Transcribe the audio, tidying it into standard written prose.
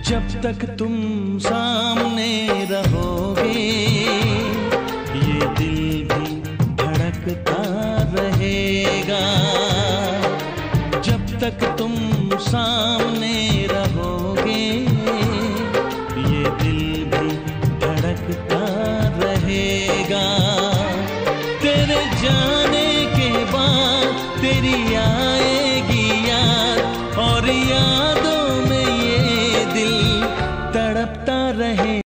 जब तक तुम सामने रहोगे ये दिल भी धड़कता रहेगा। जब तक तुम सामने रहोगे ये दिल भी धड़कता रहेगा। तेरे जाने के बाद तेरी याद